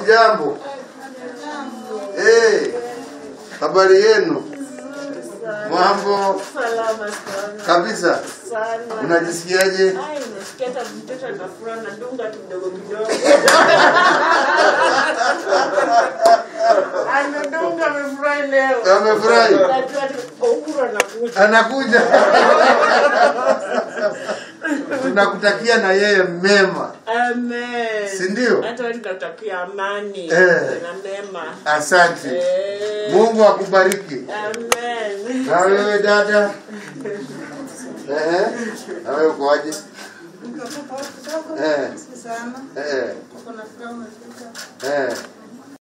Hamjambo? Habari yenu? Mambo salama sana. Kabisa. Sana. Unajisikiaje? Nasikia mtoto anafurahi na dunga kidogo kidogo. Anadunga amefurahi leo. Amefurahi. Uhuru anakuja. Anakuja. Tunakutakia na yeye mema. Amen. Si ndio? Hata tunatakia amani na mema. Asante. Mungu akubariki. Amen. Na wewe dada? Na wewe ukoaje? Sana. Kuna furaha umefika.